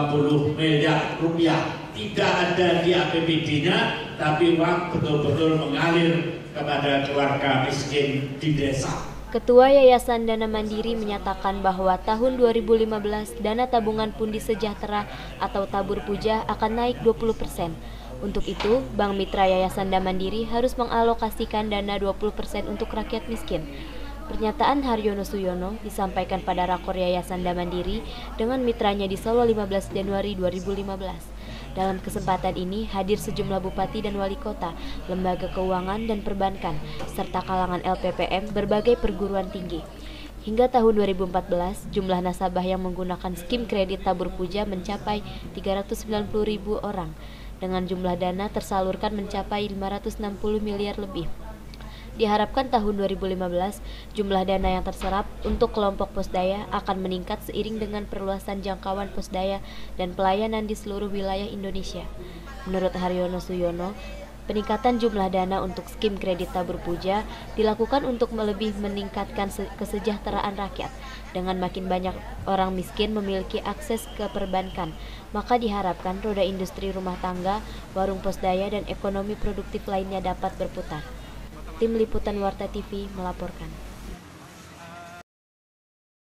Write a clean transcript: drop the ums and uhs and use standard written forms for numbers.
miliar rupiah tidak ada di APBD-nya, tapi uang betul-betul mengalir kepada keluarga miskin di desa. Ketua Yayasan Dana Mandiri menyatakan bahwa tahun 2015 dana tabungan Pundi Sejahtera atau Tabur Puja akan naik 20%. Untuk itu, Bank Mitra Yayasan Dana Mandiri harus mengalokasikan dana 20% untuk rakyat miskin. Pernyataan Haryono Suyono disampaikan pada Rakor Yayasan Dana Mandiri dengan mitranya di Solo 15 Januari 2015. Dalam kesempatan ini hadir sejumlah bupati dan wali kota, lembaga keuangan dan perbankan, serta kalangan LPPM berbagai perguruan tinggi. Hingga tahun 2014, jumlah nasabah yang menggunakan skim kredit Tabur Puja mencapai 390.000 orang, dengan jumlah dana tersalurkan mencapai 560 miliar lebih. Diharapkan tahun 2015, jumlah dana yang terserap untuk kelompok Posdaya akan meningkat seiring dengan perluasan jangkauan Posdaya dan pelayanan di seluruh wilayah Indonesia. Menurut Haryono Suyono, peningkatan jumlah dana untuk skim kredit Tabur Puja dilakukan untuk lebih meningkatkan kesejahteraan rakyat. Dengan makin banyak orang miskin memiliki akses ke perbankan, maka diharapkan roda industri rumah tangga, warung Posdaya dan ekonomi produktif lainnya dapat berputar. Tim Liputan Warta TV melaporkan.